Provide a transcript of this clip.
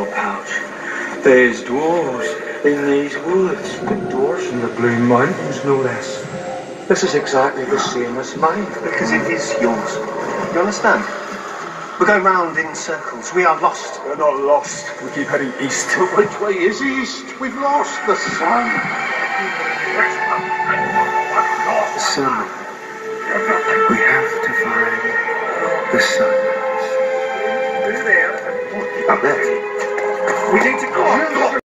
your pouch. There's dwarves in these woods. The dwarves in the Blue Mountains, no less. This is exactly the same as mine. Because it is yours. You understand? We're going round in circles. We are lost. We're not lost. We keep heading east. Which way is east? We've lost the sun. The sun. We have to find the sun. Up there. We need to go.